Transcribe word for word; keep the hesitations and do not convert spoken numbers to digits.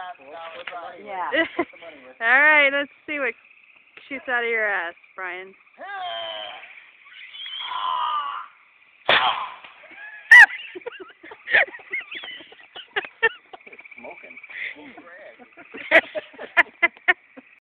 Yeah. All right, let's see what shoots out of your ass, Brian. Smoking.